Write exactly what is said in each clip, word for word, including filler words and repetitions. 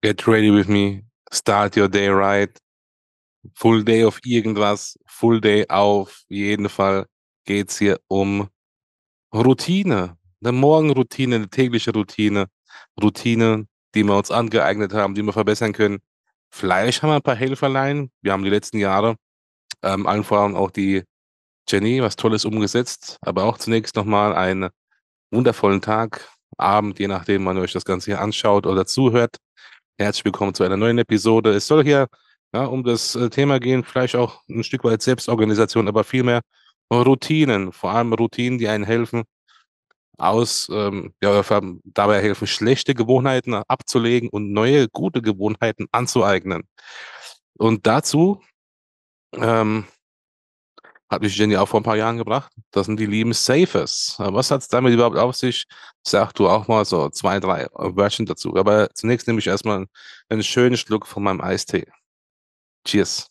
Get ready with me. Start your day right. Full day auf irgendwas. Full day auf jeden Fall geht's hier um Routine. Eine Morgenroutine, eine tägliche Routine. Routine, die wir uns angeeignet haben, die wir verbessern können. Vielleicht haben wir ein paar Helferlein. Wir haben die letzten Jahre, ähm, allen voran auch die Jenny, was Tolles umgesetzt. Aber auch zunächst nochmal einen wundervollen Tag, Abend, je nachdem, wann ihr euch das Ganze hier anschaut oder zuhört. Herzlich willkommen zu einer neuen Episode. Es soll hier ja, um das äh, Thema gehen, vielleicht auch ein Stück weit Selbstorganisation, aber vielmehr Routinen, vor allem Routinen, die einen helfen, aus, ähm, ja, dabei helfen, schlechte Gewohnheiten abzulegen und neue, gute Gewohnheiten anzueignen. Und dazu ähm, hat mich Jenny auch vor ein paar Jahren gebracht. Das sind die lieben Safers. Was hat es damit überhaupt auf sich? Sag du auch mal so zwei, drei Wörtchen dazu. Aber zunächst nehme ich erstmal einen schönen Schluck von meinem Eistee. Cheers.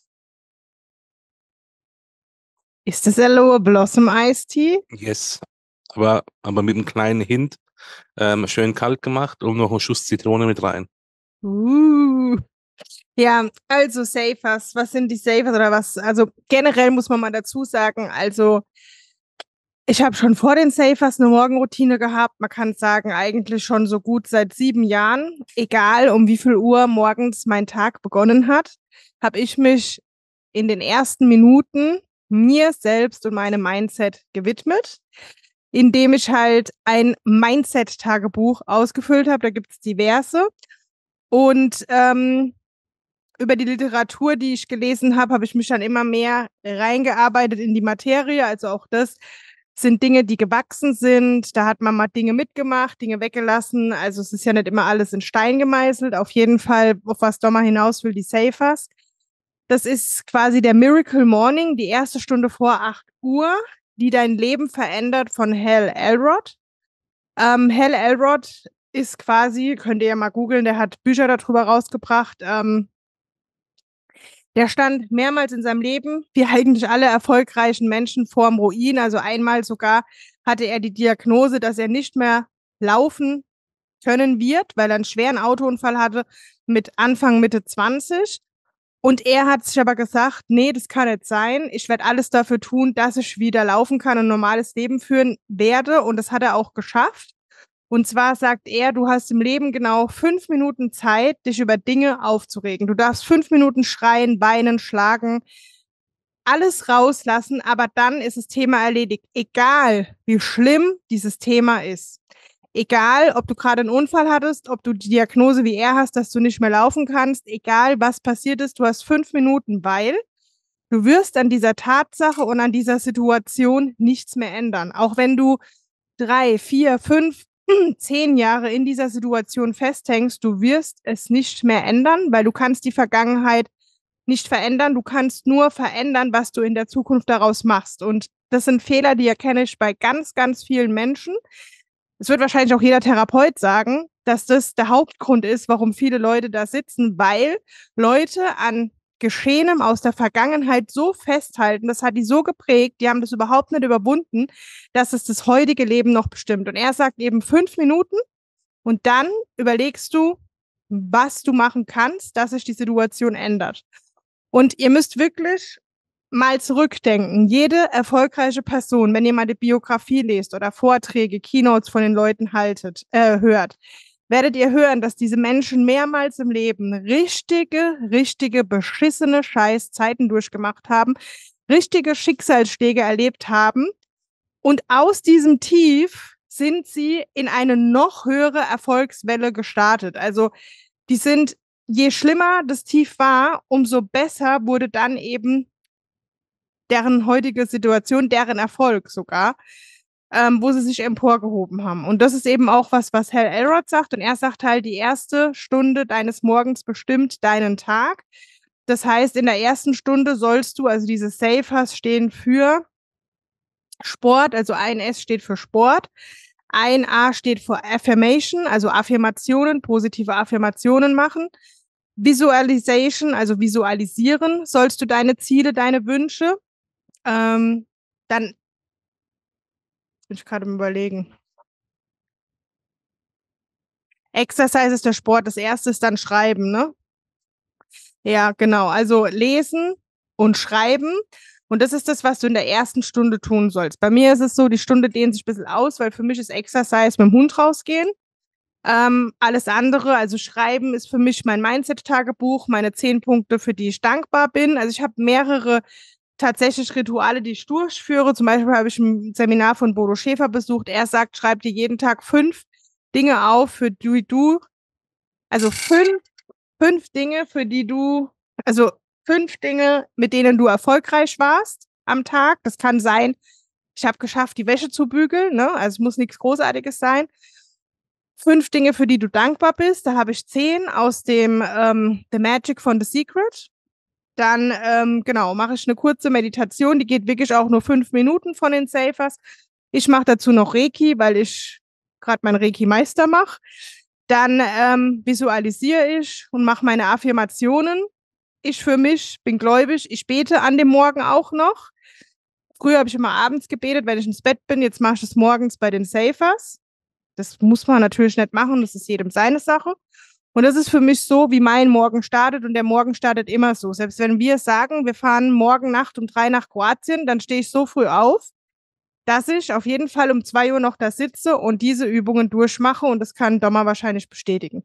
Ist das Aloe Blossom Eistee? Yes. Aber, aber mit einem kleinen Hint. Ähm, schön kalt gemacht und noch einen Schuss Zitrone mit rein. Uh. Ja, also Safers. Was sind die Safers oder was? Also generell muss man mal dazu sagen, also ich habe schon vor den Safers eine Morgenroutine gehabt. Man kann sagen, eigentlich schon so gut seit sieben Jahren. Egal, um wie viel Uhr morgens mein Tag begonnen hat, habe ich mich in den ersten Minuten mir selbst und meinem Mindset gewidmet, indem ich halt ein Mindset-Tagebuch ausgefüllt habe. Da gibt es diverse. Und ähm, über die Literatur, die ich gelesen habe, habe ich mich dann immer mehr reingearbeitet in die Materie. Also auch das sind Dinge, die gewachsen sind. Da hat man mal Dinge mitgemacht, Dinge weggelassen. Also es ist ja nicht immer alles in Stein gemeißelt. Auf jeden Fall, auf was Doma hinaus will, die Safers. Das ist quasi der Miracle Morning, die erste Stunde vor acht Uhr, die dein Leben verändert, von Hal Elrod. Ähm, Hal Elrod ist quasi, könnt ihr ja mal googeln, der hat Bücher darüber rausgebracht. Ähm, der stand mehrmals in seinem Leben, wie eigentlich alle erfolgreichen Menschen, vorm Ruin. Also einmal sogar hatte er die Diagnose, dass er nicht mehr laufen können wird, weil er einen schweren Autounfall hatte mit Anfang, Mitte zwanzig. Und er hat sich aber gesagt, nee, das kann nicht sein. Ich werde alles dafür tun, dass ich wieder laufen kann und ein normales Leben führen werde. Und das hat er auch geschafft. Und zwar sagt er, du hast im Leben genau fünf Minuten Zeit, dich über Dinge aufzuregen. Du darfst fünf Minuten schreien, weinen, schlagen, alles rauslassen, aber dann ist das Thema erledigt. Egal, wie schlimm dieses Thema ist. Egal, ob du gerade einen Unfall hattest, ob du die Diagnose wie er hast, dass du nicht mehr laufen kannst, egal was passiert ist, du hast fünf Minuten, weil du wirst an dieser Tatsache und an dieser Situation nichts mehr ändern. Auch wenn du drei, vier, fünf, zehn Jahre in dieser Situation festhängst, du wirst es nicht mehr ändern, weil du kannst die Vergangenheit nicht verändern. Du kannst nur verändern, was du in der Zukunft daraus machst. Und das sind Fehler, die erkenne ich bei ganz, ganz vielen Menschen. Es wird wahrscheinlich auch jeder Therapeut sagen, dass das der Hauptgrund ist, warum viele Leute da sitzen, weil Leute an Geschehenem aus der Vergangenheit so festhalten, das hat die so geprägt, die haben das überhaupt nicht überwunden, dass es das heutige Leben noch bestimmt. Und er sagt eben fünf Minuten und dann überlegst du, was du machen kannst, dass sich die Situation ändert. Und ihr müsst wirklich mal zurückdenken. Jede erfolgreiche Person, wenn ihr mal die Biografie lest oder Vorträge, Keynotes von den Leuten haltet, äh, hört, werdet ihr hören, dass diese Menschen mehrmals im Leben richtige, richtige, beschissene Scheißzeiten durchgemacht haben, richtige Schicksalsschläge erlebt haben und aus diesem Tief sind sie in eine noch höhere Erfolgswelle gestartet. Also die sind, je schlimmer das Tief war, umso besser wurde dann eben deren heutige Situation, deren Erfolg sogar, ähm, wo sie sich emporgehoben haben. Und das ist eben auch was, was Hal Elrod sagt. Und er sagt halt, die erste Stunde deines Morgens bestimmt deinen Tag. Das heißt, in der ersten Stunde sollst du, also diese Safers stehen für Sport, also ein S steht für Sport, ein A steht für Affirmation, also Affirmationen, positive Affirmationen machen. Visualization, also visualisieren, sollst du deine Ziele, deine Wünsche. Ähm, dann bin ich gerade im Überlegen. Exercise ist der Sport, das erste ist dann Schreiben, ne? Ja, genau. Also lesen und schreiben. Und das ist das, was du in der ersten Stunde tun sollst. Bei mir ist es so, die Stunde dehnt sich ein bisschen aus, weil für mich ist Exercise mit dem Hund rausgehen. Ähm, alles andere, also Schreiben ist für mich mein Mindset-Tagebuch, meine zehn Punkte, für die ich dankbar bin. Also ich habe mehrere tatsächlich Rituale, die ich durchführe. Zum Beispiel habe ich ein Seminar von Bodo Schäfer besucht. Er sagt, schreib dir jeden Tag fünf Dinge auf, für die du, also fünf, fünf Dinge, für die du, also fünf Dinge, mit denen du erfolgreich warst am Tag. Das kann sein, ich habe geschafft, die Wäsche zu bügeln, ne? Also es muss nichts Großartiges sein. Fünf Dinge, für die du dankbar bist. Da habe ich zehn aus dem ähm, The Magic von The Secret. Dann, ähm, genau, mache ich eine kurze Meditation. Die geht wirklich auch nur fünf Minuten von den Safers. Ich mache dazu noch Reiki, weil ich gerade meinen Reiki-Meister mache. Dann ähm, visualisiere ich und mache meine Affirmationen. Ich für mich bin gläubig. Ich bete an dem Morgen auch noch. Früher habe ich immer abends gebetet, wenn ich ins Bett bin. Jetzt mache ich es morgens bei den Safers. Das muss man natürlich nicht machen, das ist jedem seine Sache. Und das ist für mich so, wie mein Morgen startet, und der Morgen startet immer so. Selbst wenn wir sagen, wir fahren morgen Nacht um drei nach Kroatien, dann stehe ich so früh auf, dass ich auf jeden Fall um zwei Uhr noch da sitze und diese Übungen durchmache, und das kann Dommer wahrscheinlich bestätigen.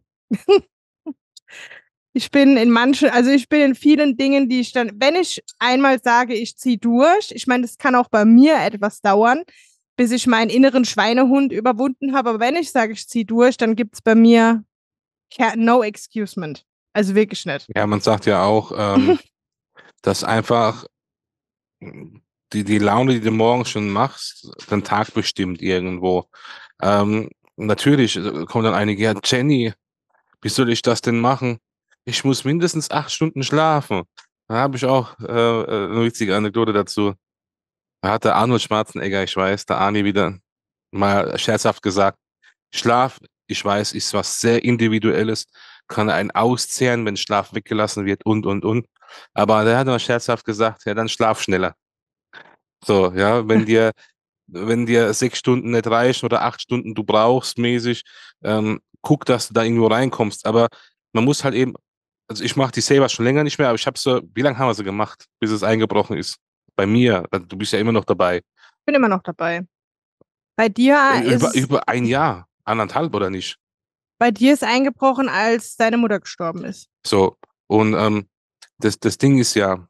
Ich bin in manchen, also ich bin in vielen Dingen, die ich dann, wenn ich einmal sage, ich ziehe durch, ich meine, das kann auch bei mir etwas dauern, bis ich meinen inneren Schweinehund überwunden habe. Aber wenn ich sage, ich ziehe durch, dann gibt es bei mir no excusement. Also wirklich nicht. Ja, man sagt ja auch, ähm, dass einfach die, die Laune, die du morgens schon machst, den Tag bestimmt irgendwo. Ähm, natürlich äh, kommen dann einige, ja, Jenny, wie soll ich das denn machen? Ich muss mindestens acht Stunden schlafen. Da habe ich auch äh, äh, eine witzige Anekdote dazu. Da hat der Arnold Schwarzenegger, ich weiß, der Arnie wieder mal scherzhaft gesagt, Schlaf, ich weiß, ist was sehr Individuelles, kann einen auszehren, wenn Schlaf weggelassen wird und, und, und. Aber der hat mal scherzhaft gesagt, ja, dann schlaf schneller. So, ja, wenn dir, wenn dir sechs Stunden nicht reichen oder acht Stunden du brauchst mäßig, ähm, guck, dass du da irgendwo reinkommst. Aber man muss halt eben, also ich mache die Saver schon länger nicht mehr, aber ich habe so, wie lange haben wir sie gemacht, bis es eingebrochen ist? Bei mir, also du bist ja immer noch dabei. Bin immer noch dabei. Bei dir Über, ist, über ein Jahr, anderthalb oder nicht? bei dir ist eingebrochen, als deine Mutter gestorben ist. So, und ähm, das, das Ding ist ja,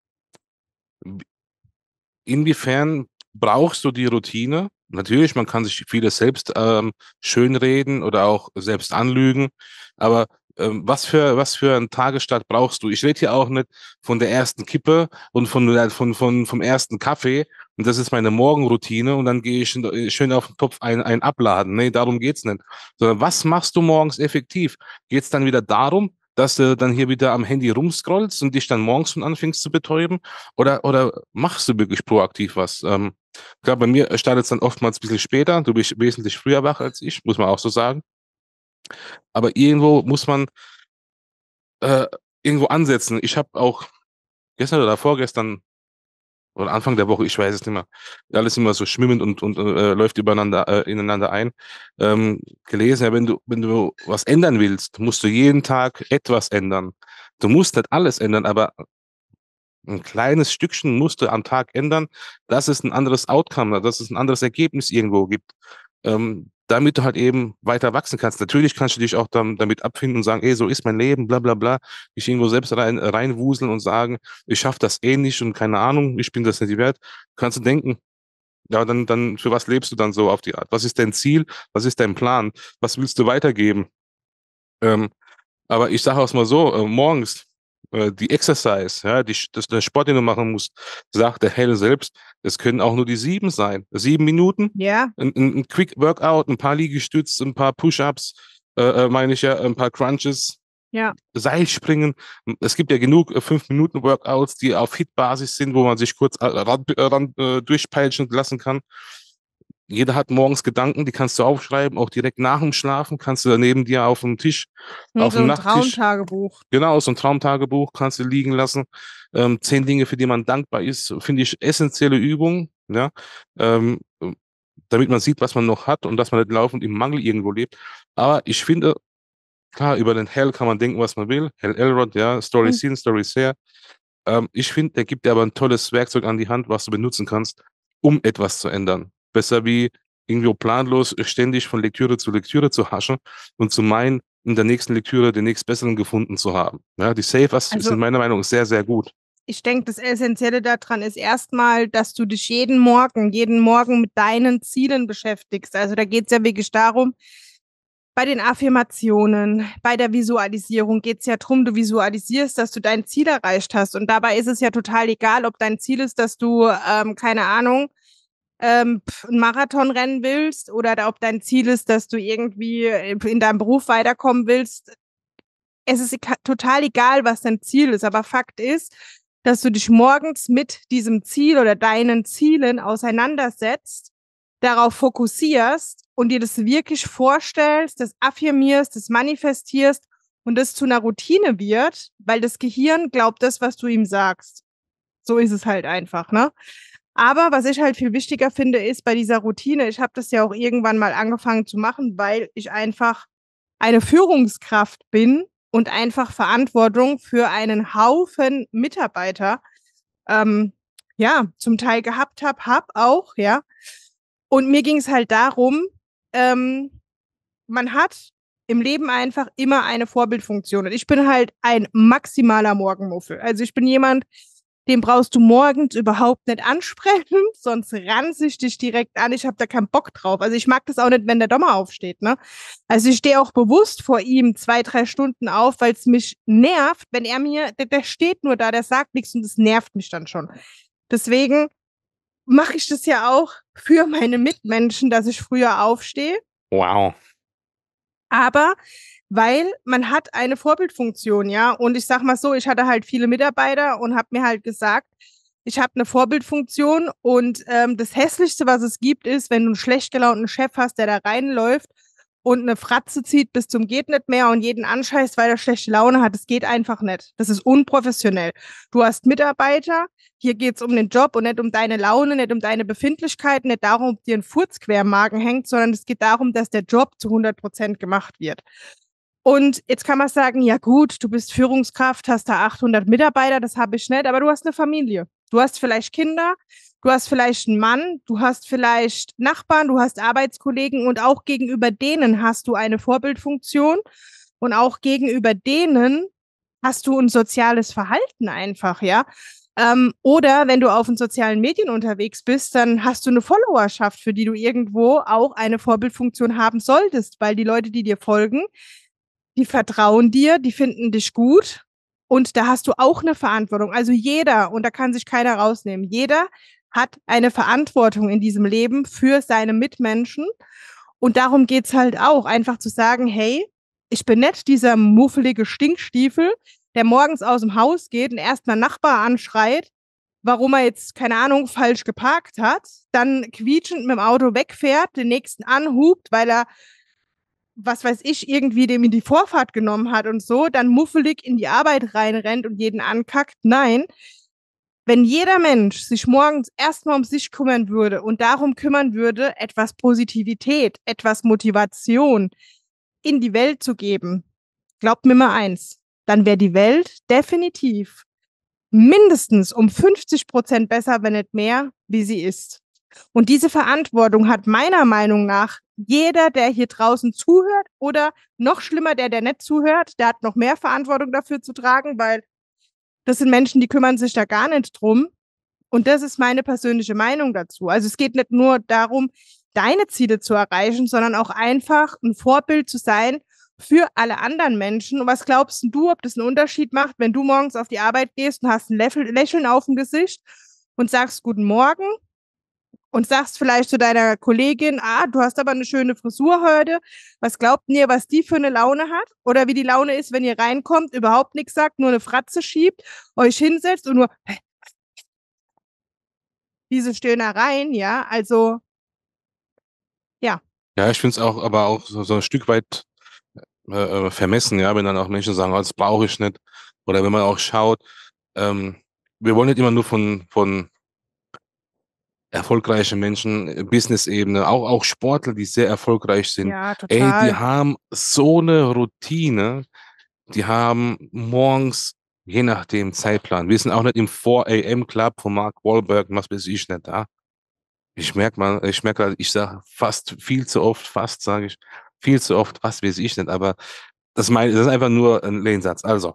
inwiefern brauchst du die Routine? Natürlich, man kann sich vieles selbst ähm, schönreden oder auch selbst anlügen, aber ähm, was für, was für einen Tagesstart brauchst du? Ich rede hier auch nicht von der ersten Kippe und von, der- von, von, vom ersten Kaffee, und das ist meine Morgenroutine, und dann gehe ich in- schön auf den Topf ein, ein abladen. Nee, darum geht's nicht. Sondern was machst du morgens effektiv? Geht's dann wieder darum, dass du dann hier wieder am Handy rumscrollst und dich dann morgens schon anfängst zu betäuben? Oder, oder machst du wirklich proaktiv was? Ähm, klar, bei mir startet es dann oftmals ein bisschen später. Du bist wesentlich früher wach als ich, muss man auch so sagen. Aber irgendwo muss man äh, irgendwo ansetzen. Ich habe auch gestern oder vorgestern oder Anfang der Woche, ich weiß es nicht mehr, alles immer so schwimmend und, und äh, läuft übereinander, äh, ineinander ein, ähm, gelesen, ja, wenn du, wenn du was ändern willst, musst du jeden Tag etwas ändern. Du musst nicht alles ändern, aber ein kleines Stückchen musst du am Tag ändern, dass es ein anderes Outcome, dass es ein anderes Ergebnis irgendwo gibt, ähm, damit du halt eben weiter wachsen kannst. Natürlich kannst du dich auch dann, damit abfinden und sagen, ey, so ist mein Leben, bla bla bla, dich irgendwo selbst rein, reinwuseln und sagen, ich schaffe das eh nicht und keine Ahnung, ich bin das nicht wert. Kannst du denken, ja, dann, dann, für was lebst du dann so auf die Art? Was ist dein Ziel? Was ist dein Plan? Was willst du weitergeben? Ähm, aber ich sage auch mal so, äh, morgens äh, die Exercise, ja, die, das, der Sport, den du machen musst, sagt der Hell selbst, es können auch nur die sieben sein. Sieben Minuten, Ja, ein, ein, ein Quick Workout, ein paar Liegestütze, ein paar Push-Ups, äh, äh, meine ich ja, ein paar Crunches, ja. Seilspringen. Es gibt ja genug äh, fünf Minuten Workouts, die auf Hit-Basis sind, wo man sich kurz äh, ran, äh, ran, äh, durchpeitschen lassen kann. Jeder hat morgens Gedanken, die kannst du aufschreiben, auch direkt nach dem Schlafen kannst du neben dir auf dem Tisch, Hm, auf so dem ein Nachttisch, Traumtagebuch. genau, so ein Traumtagebuch kannst du liegen lassen. Ähm, zehn Dinge, für die man dankbar ist, finde ich essentielle Übung, ja, ähm, damit man sieht, was man noch hat und dass man nicht laufend im Mangel irgendwo lebt. Aber ich finde, klar, über den Hell kann man denken, was man will. Hell Elrod, ja, Story Mhm. seen, Story share. Ähm, ich finde, der gibt dir aber ein tolles Werkzeug an die Hand, was du benutzen kannst, um etwas zu ändern. Besser wie irgendwo planlos ständig von Lektüre zu Lektüre zu haschen und zu meinen, in der nächsten Lektüre den nächstbesseren gefunden zu haben. Ja, die Savers Also sind meiner Meinung nach sehr, sehr gut. ich denke, das Essentielle daran ist erstmal, dass du dich jeden Morgen, jeden Morgen mit deinen Zielen beschäftigst. Also da geht es ja wirklich darum, bei den Affirmationen, bei der Visualisierung geht es ja darum, du visualisierst, dass du dein Ziel erreicht hast. Und dabei ist es ja total egal, ob dein Ziel ist, dass du, ähm, keine Ahnung, ähm, einen Marathon rennen willst oder ob dein Ziel ist, dass du irgendwie in deinem Beruf weiterkommen willst. Es ist total egal, was dein Ziel ist. Aber Fakt ist, dass du dich morgens mit diesem Ziel oder deinen Zielen auseinandersetzt, darauf fokussierst und dir das wirklich vorstellst, das affirmierst, das manifestierst und das zu einer Routine wird, weil das Gehirn glaubt das, was du ihm sagst. So ist es halt einfach, ne? Aber was ich halt viel wichtiger finde, ist bei dieser Routine, ich habe das ja auch irgendwann mal angefangen zu machen, weil ich einfach eine Führungskraft bin und einfach Verantwortung für einen Haufen Mitarbeiter ähm, ja, zum Teil gehabt habe, hab auch, ja. Und mir ging es halt darum, ähm, man hat im Leben einfach immer eine Vorbildfunktion. Und ich bin halt ein maximaler Morgenmuffel. Also ich bin jemand, den brauchst du morgens überhaupt nicht ansprechen, sonst ranze ich dich direkt an. Ich habe da keinen Bock drauf. Also ich mag das auch nicht, wenn der Dommer aufsteht. Ne? Also ich stehe auch bewusst vor ihm zwei, drei Stunden auf, weil es mich nervt, wenn er mir, der, der steht nur da, der sagt nichts und das nervt mich dann schon. Deswegen mache ich das ja auch für meine Mitmenschen, dass ich früher aufstehe. Wow. Aber weil man hat eine Vorbildfunktion, ja. Und ich sag mal so, ich hatte halt viele Mitarbeiter und habe mir halt gesagt, ich habe eine Vorbildfunktion und ähm, das Hässlichste, was es gibt, ist, wenn du einen schlecht gelaunten Chef hast, der da reinläuft und eine Fratze zieht bis zum geht nicht mehr und jeden anscheißt, weil er schlechte Laune hat. Das geht einfach nicht. Das ist unprofessionell. Du hast Mitarbeiter, hier geht es um den Job und nicht um deine Laune, nicht um deine Befindlichkeiten, nicht darum, ob dir ein Furz quer im Magen hängt, sondern es geht darum, dass der Job zu hundert Prozent gemacht wird. Und jetzt kann man sagen, ja gut, du bist Führungskraft, hast da achthundert Mitarbeiter, das habe ich nicht, aber du hast eine Familie. Du hast vielleicht Kinder, du hast vielleicht einen Mann, du hast vielleicht Nachbarn, du hast Arbeitskollegen und auch gegenüber denen hast du eine Vorbildfunktion und auch gegenüber denen hast du ein soziales Verhalten einfach, ja. Ähm, oder wenn du auf den sozialen Medien unterwegs bist, dann hast du eine Followerschaft, für die du irgendwo auch eine Vorbildfunktion haben solltest, weil die Leute, die dir folgen, die vertrauen dir, die finden dich gut und da hast du auch eine Verantwortung. Also jeder, und da kann sich keiner rausnehmen, jeder hat eine Verantwortung in diesem Leben für seine Mitmenschen und darum geht's halt auch, einfach zu sagen, hey, ich bin nicht dieser muffelige Stinkstiefel, der morgens aus dem Haus geht und erstmal Nachbar anschreit, warum er jetzt, keine Ahnung, falsch geparkt hat, dann quietschend mit dem Auto wegfährt, den nächsten anhupt, weil er was weiß ich, irgendwie dem in die Vorfahrt genommen hat und so, dann muffelig in die Arbeit reinrennt und jeden ankackt. Nein, wenn jeder Mensch sich morgens erstmal um sich kümmern würde und darum kümmern würde, etwas Positivität, etwas Motivation in die Welt zu geben, glaubt mir mal eins, dann wäre die Welt definitiv mindestens um fünfzig Prozent besser, wenn nicht mehr, wie sie ist. Und diese Verantwortung hat meiner Meinung nach jeder, der hier draußen zuhört oder noch schlimmer, der, der nicht zuhört, der hat noch mehr Verantwortung dafür zu tragen, weil das sind Menschen, die kümmern sich da gar nicht drum. Und das ist meine persönliche Meinung dazu. Also es geht nicht nur darum, deine Ziele zu erreichen, sondern auch einfach ein Vorbild zu sein für alle anderen Menschen. Und was glaubst du, ob das einen Unterschied macht, wenn du morgens auf die Arbeit gehst und hast ein Lächeln auf dem Gesicht und sagst Guten Morgen und sagst vielleicht zu deiner Kollegin, ah, du hast aber eine schöne Frisur heute. Was glaubt ihr, was die für eine Laune hat? Oder wie die Laune ist, wenn ihr reinkommt, überhaupt nichts sagt, nur eine Fratze schiebt, euch hinsetzt und nur diese Stöhnereien, ja, also, ja. Ja, ich finde es auch, aber auch so, so ein Stück weit äh, vermessen, ja, wenn dann auch Menschen sagen, oh, das brauche ich nicht. Oder wenn man auch schaut, ähm, wir wollen nicht immer nur von, von erfolgreiche Menschen, äh, Business-Ebene, auch, auch Sportler, die sehr erfolgreich sind. Ja, Ey, die total. haben so eine Routine, die haben morgens, je nachdem Zeitplan, wir sind auch nicht im vier a m Club von Mark Wahlberg, was weiß ich nicht da. Ich merke mal, ich merke halt, ich sage fast viel zu oft, fast sage ich, viel zu oft, was weiß ich nicht, aber das, mein, das ist einfach nur ein Lehnsatz. Also,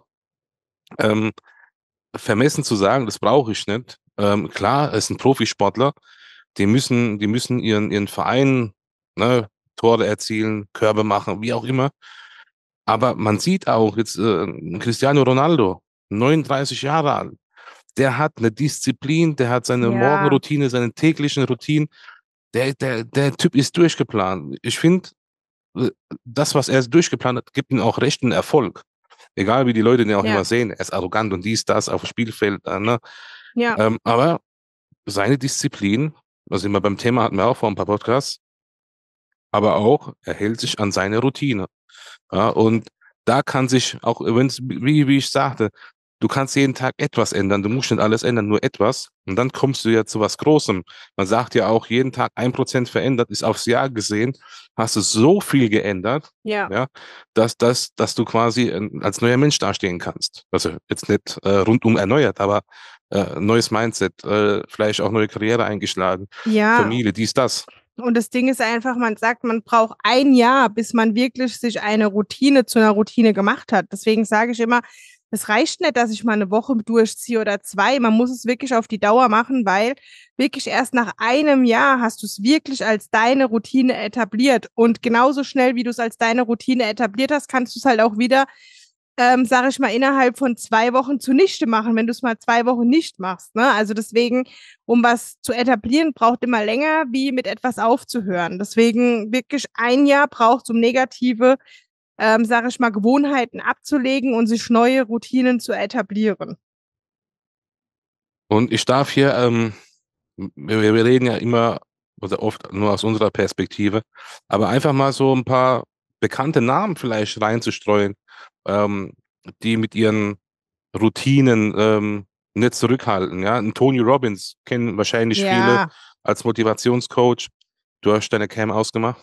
ähm, vermessen zu sagen, das brauche ich nicht. Ähm, klar, es sind Profisportler, die müssen, die müssen ihren, ihren Verein, ne, Tore erzielen, Körbe machen, wie auch immer. Aber man sieht auch jetzt äh, Cristiano Ronaldo, neununddreißig Jahre alt, der hat eine Disziplin, der hat seine Ja, Morgenroutine, seine täglichen Routinen. Der, der, der Typ ist durchgeplant. Ich finde, äh, das, was er durchgeplant hat, gibt ihm auch rechten Erfolg. Egal wie die Leute den auch ja, immer sehen. Er ist arrogant und dies, das auf dem Spielfeld. Äh, ne? ja, Ähm, aber seine Disziplin, also immer beim Thema hatten wir auch vor ein paar Podcasts, aber auch, er hält sich an seine Routine. Ja, und da kann sich auch, wenn's, wie, wie ich sagte, du kannst jeden Tag etwas ändern. Du musst nicht alles ändern, nur etwas. Und dann kommst du ja zu was Großem. Man sagt ja auch, jeden Tag ein Prozent verändert, ist aufs Jahr gesehen, hast du so viel geändert, ja. ja, dass, dass, dass du quasi äh, als neuer Mensch dastehen kannst. Also jetzt nicht äh, rundum erneuert, aber äh, neues Mindset, äh, vielleicht auch neue Karriere eingeschlagen, Ja, Familie, dies, das. und das Ding ist einfach, man sagt, man braucht ein Jahr, bis man wirklich sich eine Routine zu einer Routine gemacht hat. Deswegen sage ich immer, es reicht nicht, dass ich mal eine Woche durchziehe oder zwei. Man muss es wirklich auf die Dauer machen, weil wirklich erst nach einem Jahr hast du es wirklich als deine Routine etabliert. Und genauso schnell, wie du es als deine Routine etabliert hast, kannst du es halt auch wieder, ähm, sage ich mal, innerhalb von zwei Wochen zunichte machen, wenn du es mal zwei Wochen nicht machst. Ne? Also deswegen, um was zu etablieren, braucht immer länger, wie mit etwas aufzuhören. Deswegen wirklich ein Jahr braucht, um negative, ähm, sage ich mal, Gewohnheiten abzulegen und sich neue Routinen zu etablieren. Und ich darf hier, ähm, wir, wir reden ja immer oder oft nur aus unserer Perspektive, aber einfach mal so ein paar bekannte Namen vielleicht reinzustreuen, ähm, die mit ihren Routinen ähm, nicht zurückhalten. Ja? Ein Tony Robbins kennen wahrscheinlich viele Ja, als Motivationscoach. Du hast deine Cam ausgemacht.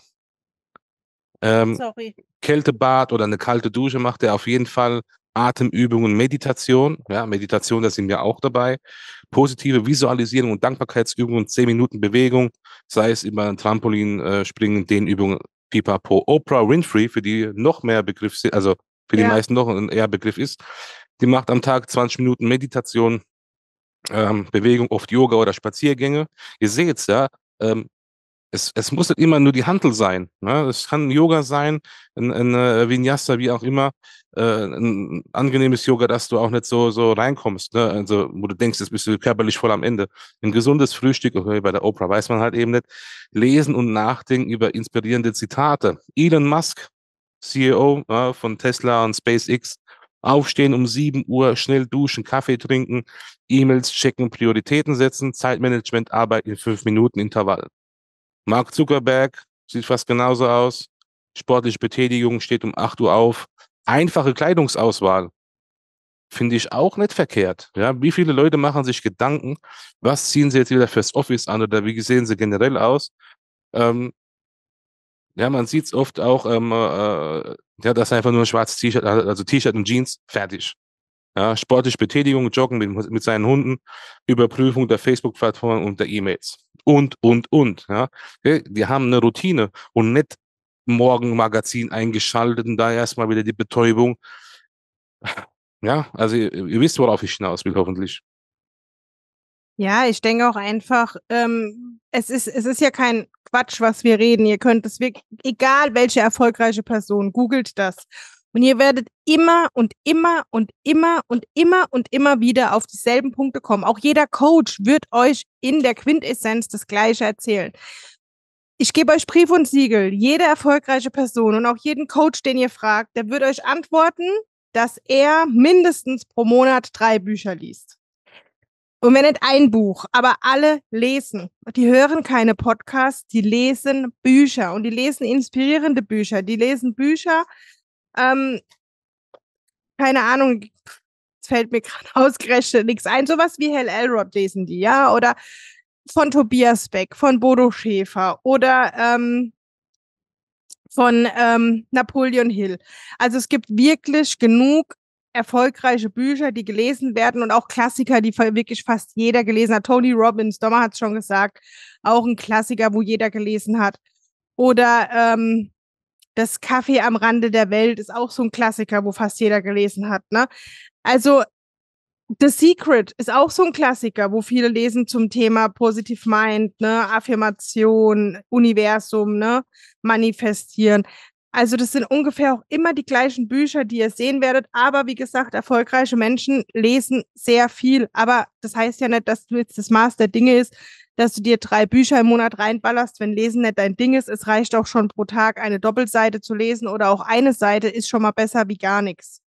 Ähm, sorry. Kältebad oder eine kalte Dusche macht er auf jeden Fall. Atemübungen, Meditation. Ja, Meditation, da sind wir auch dabei. Positive Visualisierung und Dankbarkeitsübungen, zehn Minuten Bewegung, sei es über ein Trampolin, äh, Springen, Dehnübungen, Pipapo. Oprah Winfrey, für die noch mehr Begriff sind, also für die Ja, meisten noch ein eher Begriff ist, die macht am Tag zwanzig Minuten Meditation, ähm, Bewegung, oft Yoga oder Spaziergänge. Ihr seht's, ja, ähm, es, es muss nicht immer nur die Hantel sein. Ne? Es kann Yoga sein, ein, ein äh, Vinyasa, wie auch immer, äh, ein angenehmes Yoga, dass du auch nicht so, so reinkommst. Ne? Also, wo du denkst, jetzt bist du körperlich voll am Ende. Ein gesundes Frühstück, okay, bei der Oprah weiß man halt eben nicht. Lesen und nachdenken über inspirierende Zitate. Elon Musk, C E O ja, von Tesla und SpaceX. Aufstehen um sieben Uhr, schnell duschen, Kaffee trinken, E-Mails checken, Prioritäten setzen, Zeitmanagement, Arbeit in fünf Minuten Intervall. Mark Zuckerberg sieht fast genauso aus. Sportliche Betätigung, steht um acht Uhr auf. Einfache Kleidungsauswahl finde ich auch nicht verkehrt. Ja, wie viele Leute machen sich Gedanken, was ziehen sie jetzt wieder fürs Office an oder wie sehen sie generell aus? Ähm, ja, man sieht es oft auch, ähm, äh, ja, das ist einfach nur ein schwarzes T-Shirt, also T-Shirt und Jeans, fertig. Ja, sportliche Betätigung, Joggen mit, mit seinen Hunden, Überprüfung der Facebook-Plattform und der E-Mails. Und, und, und. Ja. Okay, die haben eine Routine und nicht Morgenmagazin eingeschaltet und da erstmal wieder die Betäubung. Ja, also ihr, ihr wisst, worauf ich hinaus will, hoffentlich. ja, ich denke auch einfach, ähm, es ist, es ist ja kein Quatsch, was wir reden. Ihr könnt es wirklich, egal welche erfolgreiche Person, googelt das. Und ihr werdet immer und immer und immer und immer und immer wieder auf dieselben Punkte kommen. Auch jeder Coach wird euch in der Quintessenz das Gleiche erzählen. Ich gebe euch Brief und Siegel. Jede erfolgreiche Person und auch jeden Coach, den ihr fragt, der wird euch antworten, dass er mindestens pro Monat drei Bücher liest. Und wenn nicht ein Buch, aber alle lesen. Die hören keine Podcasts, die lesen Bücher und die lesen inspirierende Bücher. Die lesen Bücher, ähm, keine Ahnung, es fällt mir gerade ausgerechnet nichts ein. Sowas wie Hal Elrod lesen die, ja, oder von Tobias Beck, von Bodo Schäfer oder ähm, von ähm, Napoleon Hill. Also es gibt wirklich genug erfolgreiche Bücher, die gelesen werden und auch Klassiker, die wirklich fast jeder gelesen hat. Tony Robbins, Dommer hat es schon gesagt, auch ein Klassiker, wo jeder gelesen hat. Oder ähm, das Café am Rande der Welt ist auch so ein Klassiker, wo fast jeder gelesen hat. Ne? Also The Secret ist auch so ein Klassiker, wo viele lesen zum Thema Positive Mind, ne, Affirmation, Universum, ne, manifestieren. Also das sind ungefähr auch immer die gleichen Bücher, die ihr sehen werdet. Aber wie gesagt, erfolgreiche Menschen lesen sehr viel. Aber das heißt ja nicht, dass du jetzt das Maß der Dinge ist, dass du dir drei Bücher im Monat reinballerst, wenn Lesen nicht dein Ding ist. Es reicht auch schon pro Tag eine Doppelseite zu lesen oder auch eine Seite ist schon mal besser wie gar nichts.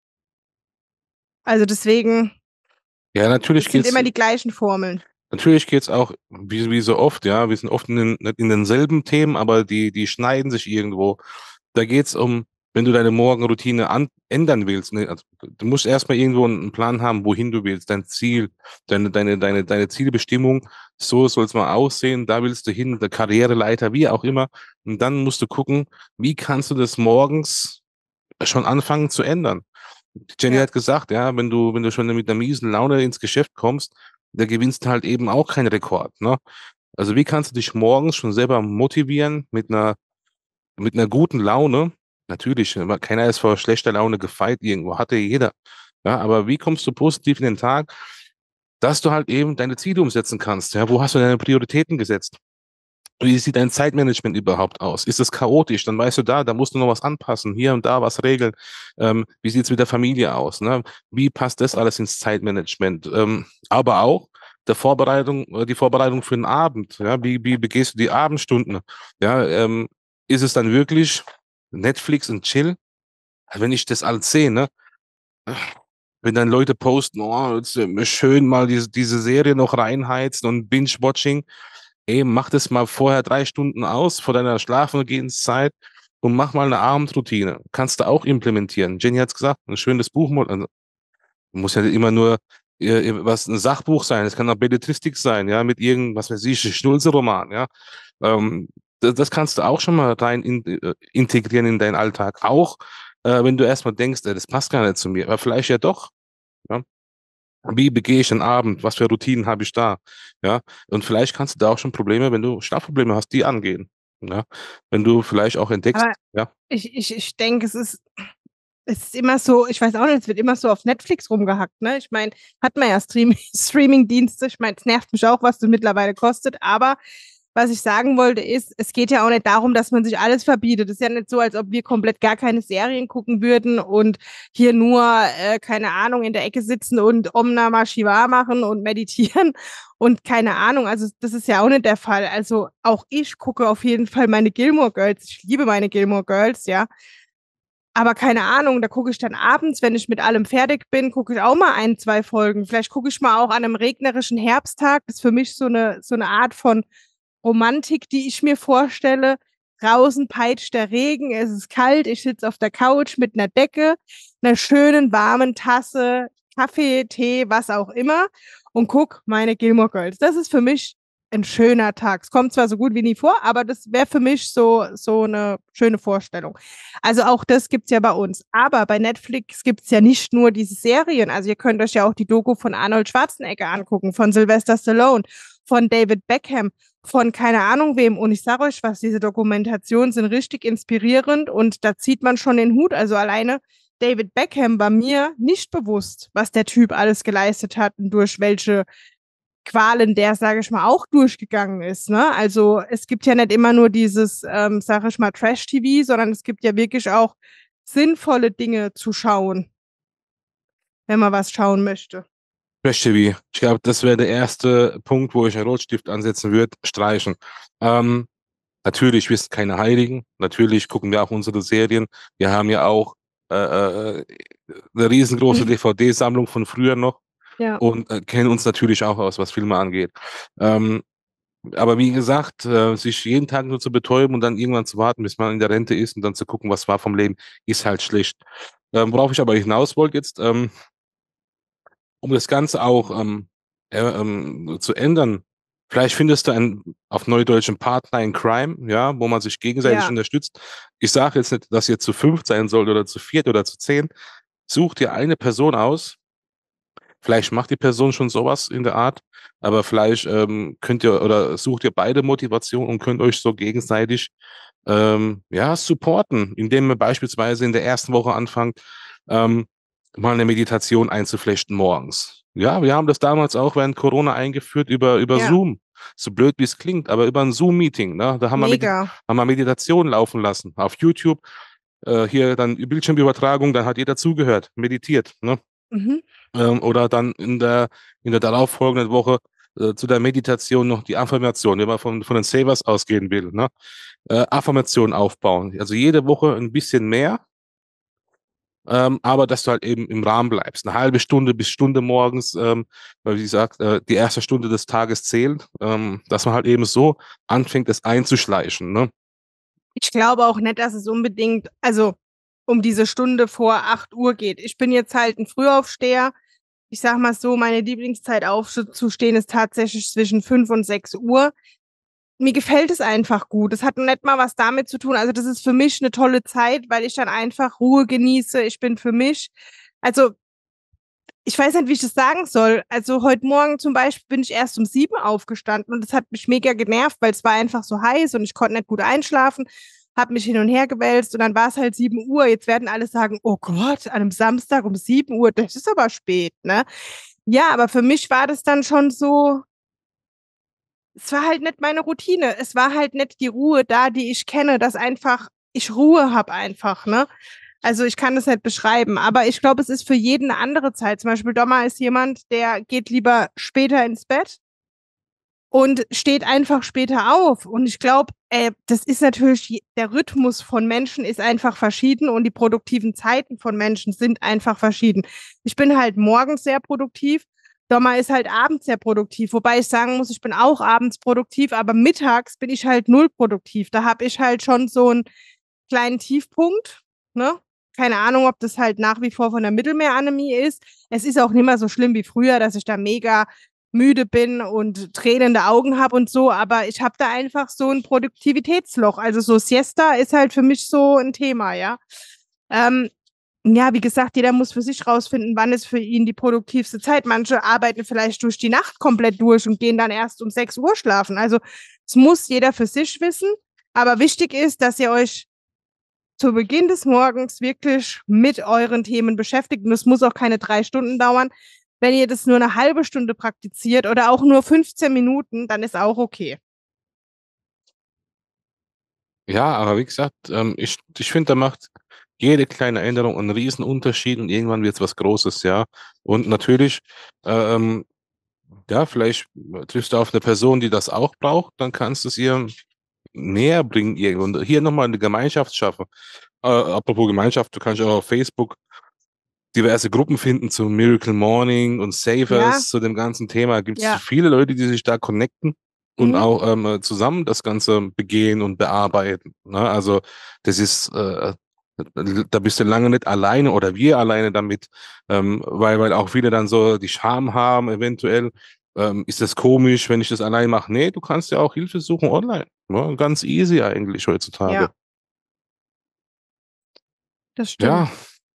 Also deswegen, Ja, natürlich es sind geht's, immer die gleichen Formeln. natürlich geht's auch, wie, wie so oft, ja, wir sind oft in, den, nicht in denselben Themen, aber die, die schneiden sich irgendwo. Da geht's um, wenn du deine Morgenroutine an, ändern willst, ne, also, du musst erstmal irgendwo einen Plan haben, wohin du willst, dein Ziel, deine, deine, deine, deine Zielbestimmung, so soll's mal aussehen, da willst du hin, der Karriereleiter, wie auch immer. Und dann musst du gucken, wie kannst du das morgens schon anfangen zu ändern. Jenny Ja. hat gesagt, ja, wenn du, wenn du schon mit einer miesen Laune ins Geschäft kommst, da gewinnst du halt eben auch keinen Rekord, ne? Also wie kannst du dich morgens schon selber motivieren mit einer, mit einer guten Laune? Natürlich, aber keiner ist vor schlechter Laune gefeit irgendwo, hatte jeder. Ja, aber wie kommst du positiv in den Tag, dass du halt eben deine Ziele umsetzen kannst? Ja, wo hast du deine Prioritäten gesetzt? Wie sieht dein Zeitmanagement überhaupt aus? Ist es chaotisch? Dann weißt du da, da musst du noch was anpassen, hier und da was regeln. Ähm, wie sieht es mit der Familie aus? Ne? Wie passt das alles ins Zeitmanagement? Ähm, aber auch der Vorbereitung, äh, die Vorbereitung für den Abend. Ja? Wie, wie begehst du die Abendstunden? Ja, ähm, ist es dann wirklich Netflix und Chill? Wenn ich das alles sehe, ne? Wenn dann Leute posten, oh, jetzt, äh, schön mal diese, diese Serie noch reinheizen und Binge-Watching. Ey, mach das mal vorher drei Stunden aus, vor deiner Schlafengehenszeit und mach mal eine Abendroutine. Kannst du auch implementieren. Jenny hat's gesagt, ein schönes Buch. Also, muss ja nicht immer nur äh, was ein Sachbuch sein. Es kann auch Belletristik sein, ja, mit irgendwas weiß ich, Schnulze-Roman, ja. Ähm, das, das kannst du auch schon mal rein in, äh, integrieren in deinen Alltag. Auch äh, wenn du erstmal denkst, äh, das passt gar nicht zu mir, aber vielleicht ja doch. Ja? Wie begehe ich den Abend? Was für Routinen habe ich da? Ja, und vielleicht kannst du da auch schon Probleme, wenn du Schlafprobleme hast, die angehen. Ja, wenn du vielleicht auch entdeckst, Aber ja, ich, ich, ich denke, es ist, es ist immer so, ich weiß auch nicht, es wird immer so auf Netflix rumgehackt, ne? Ich meine, hat man ja Stream Streaming-Dienste, ich meine, es nervt mich auch, was das mittlerweile kostet, aber was ich sagen wollte ist, es geht ja auch nicht darum, dass man sich alles verbietet. Es ist ja nicht so, als ob wir komplett gar keine Serien gucken würden und hier nur, äh, keine Ahnung, in der Ecke sitzen und Om Namah Shiva machen und meditieren und keine Ahnung. Also das ist ja auch nicht der Fall. Also auch ich gucke auf jeden Fall meine Gilmore Girls. Ich liebe meine Gilmore Girls, ja. Aber keine Ahnung, da gucke ich dann abends, wenn ich mit allem fertig bin, gucke ich auch mal ein, zwei Folgen. Vielleicht gucke ich mal auch an einem regnerischen Herbsttag. Das ist für mich so eine, so eine Art von Romantik, die ich mir vorstelle. Draußen peitscht der Regen, es ist kalt, ich sitze auf der Couch mit einer Decke, einer schönen warmen Tasse Kaffee, Tee, was auch immer und guck meine Gilmore Girls. Das ist für mich ein schöner Tag. Es kommt zwar so gut wie nie vor, aber das wäre für mich so, so eine schöne Vorstellung. Also auch das gibt's ja bei uns. Aber bei Netflix gibt's ja nicht nur diese Serien. Also ihr könnt euch ja auch die Doku von Arnold Schwarzenegger angucken, von Sylvester Stallone, von David Beckham, von keine Ahnung wem. Und ich sage euch was, diese Dokumentationen sind richtig inspirierend und da zieht man schon den Hut. Also alleine David Beckham war mir nicht bewusst, was der Typ alles geleistet hat und durch welche Qualen der, sage ich mal, auch durchgegangen ist. Ne? Also es gibt ja nicht immer nur dieses, ähm, sage ich mal, Trash-T V, sondern es gibt ja wirklich auch sinnvolle Dinge zu schauen, wenn man was schauen möchte. Trash-T V. Ich glaube, das wäre der erste Punkt, wo ich einen Rotstift ansetzen würde, streichen. Ähm, natürlich, wir sind keine Heiligen. Natürlich gucken wir auch unsere Serien. Wir haben ja auch äh, äh, eine riesengroße D V D-Sammlung von früher noch Ja. und äh, kennen uns natürlich auch aus, was Filme angeht. Ähm, aber wie gesagt, äh, sich jeden Tag nur zu betäuben und dann irgendwann zu warten, bis man in der Rente ist und dann zu gucken, was war vom Leben, ist halt schlecht. Ähm, worauf ich aber hinaus wollte jetzt, ähm, um das Ganze auch ähm, äh, ähm, zu ändern, Vielleicht findest du einen, auf Neudeutsch, einen Partner in Crime, ja, wo man sich gegenseitig Ja. unterstützt. Ich sage jetzt nicht, dass ihr zu fünft sein sollt oder zu viert oder zu zehn. Such dir eine Person aus. Vielleicht macht die Person schon sowas in der Art, aber vielleicht ähm, könnt ihr oder sucht ihr beide Motivation und könnt euch so gegenseitig ähm, ja, supporten, indem ihr beispielsweise in der ersten Woche anfangt, ähm, mal eine Meditation einzuflechten morgens. Ja, wir haben das damals auch während Corona eingeführt über, über Ja. Zoom. So blöd wie es klingt, aber über ein Zoom-Meeting. Ne? Da haben wir, Medi Mega. haben wir Meditation laufen lassen auf YouTube. Äh, hier dann Bildschirmübertragung, dann hat jeder zugehört, meditiert. Ne? Mhm. Ähm, oder dann in der, in der darauffolgenden Woche äh, zu der Meditation noch die Affirmation, wenn man von, von den Savers ausgehen will. Ne? Äh, Affirmation aufbauen. Also jede Woche ein bisschen mehr, ähm, aber dass du halt eben im Rahmen bleibst. Eine halbe Stunde bis Stunde morgens, ähm, weil wie gesagt, äh, die erste Stunde des Tages zählt, ähm, dass man halt eben so anfängt, es einzuschleichen. Ne? Ich glaube auch nicht, dass es unbedingt, also um diese Stunde vor acht Uhr geht. Ich bin jetzt halt ein Frühaufsteher. Ich sag mal so, meine Lieblingszeit aufzustehen ist tatsächlich zwischen fünf und sechs Uhr. Mir gefällt es einfach gut. Es hat nicht mal was damit zu tun. Also das ist für mich eine tolle Zeit, weil ich dann einfach Ruhe genieße. Ich bin für mich, also ich weiß nicht, wie ich das sagen soll. Also heute Morgen zum Beispiel bin ich erst um sieben aufgestanden und das hat mich mega genervt, weil es war einfach so heiß und ich konnte nicht gut einschlafen, habe mich hin und her gewälzt und dann war es halt sieben Uhr. Jetzt werden alle sagen, oh Gott, an einem Samstag um sieben Uhr, das ist aber spät, ne? Ja, aber für mich war das dann schon so, es war halt nicht meine Routine. Es war halt nicht die Ruhe da, die ich kenne, dass einfach ich Ruhe habe einfach, ne? Also ich kann das nicht beschreiben, aber ich glaube, es ist für jeden eine andere Zeit. Zum Beispiel Doma ist jemand, der geht lieber später ins Bett und steht einfach später auf. Und ich glaube, äh, das ist natürlich, der Rhythmus von Menschen ist einfach verschieden und die produktiven Zeiten von Menschen sind einfach verschieden. Ich bin halt morgens sehr produktiv. Doma ist halt abends sehr produktiv, wobei ich sagen muss, ich bin auch abends produktiv, aber mittags bin ich halt null produktiv. Da habe ich halt schon so einen kleinen Tiefpunkt, ne? Keine Ahnung, ob das halt nach wie vor von der Mittelmeeranämie ist. Es ist auch nicht mehr so schlimm wie früher, dass ich da mega müde bin und tränende Augen habe und so, aber ich habe da einfach so ein Produktivitätsloch. Also so Siesta ist halt für mich so ein Thema, ja. Ähm, ja, wie gesagt, jeder muss für sich rausfinden, wann ist für ihn die produktivste Zeit. Manche arbeiten vielleicht durch die Nacht komplett durch und gehen dann erst um sechs Uhr schlafen. Also es muss jeder für sich wissen. Aber wichtig ist, dass ihr euch zu Beginn des Morgens wirklich mit euren Themen beschäftigt. Und es muss auch keine drei Stunden dauern. Wenn ihr das nur eine halbe Stunde praktiziert oder auch nur fünfzehn Minuten, dann ist auch okay. Ja, aber wie gesagt, ähm, ich, ich finde, da macht jede kleine Änderung einen riesen Unterschied und irgendwann wird es was Großes, ja. Und natürlich, ähm, ja, vielleicht triffst du auf eine Person, die das auch braucht, dann kannst du es ihr näher bringen irgendwo. Und hier nochmal eine Gemeinschaft schaffen. Äh, apropos Gemeinschaft, du kannst auch auf Facebook diverse Gruppen finden zu Miracle Morning und Ja, Savers, zu dem ganzen Thema. Gibt es ja. viele Leute, die sich da connecten und Mhm. auch ähm, zusammen das Ganze begehen und bearbeiten. Ne? Also das ist, äh, da bist du lange nicht alleine oder wir alleine damit, ähm, weil, weil auch viele dann so die Scham haben, eventuell. Ähm, ist das komisch, wenn ich das allein mache? Nee, du kannst ja auch Hilfe suchen online. Ne? Ganz easy eigentlich heutzutage. Ja, das Ja, stimmt.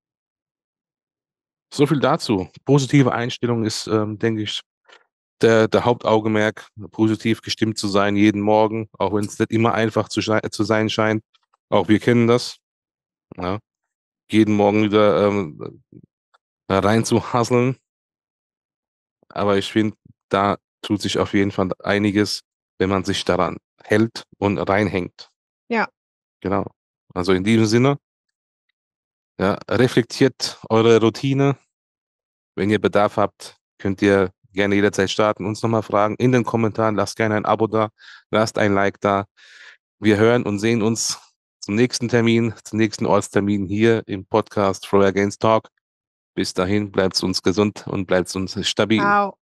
so viel dazu. Positive Einstellung ist, ähm, denke ich, der, der Hauptaugenmerk, positiv gestimmt zu sein jeden Morgen, auch wenn es nicht immer einfach zu, schei- zu sein scheint. Auch wir kennen das. Ja. Jeden Morgen wieder ähm, da rein zu hasseln. Aber ich finde, da tut sich auf jeden Fall einiges, wenn man sich daran hält und reinhängt. Ja, Genau. Also in diesem Sinne, ja, reflektiert eure Routine. Wenn ihr Bedarf habt, könnt ihr gerne jederzeit starten, uns nochmal fragen in den Kommentaren. Lasst gerne ein Abo da, lasst ein Like da. Wir hören und sehen uns zum nächsten Termin, zum nächsten Ortstermin hier im Podcast Flow Against Talk. Bis dahin, bleibt uns gesund und bleibt uns stabil. ciao.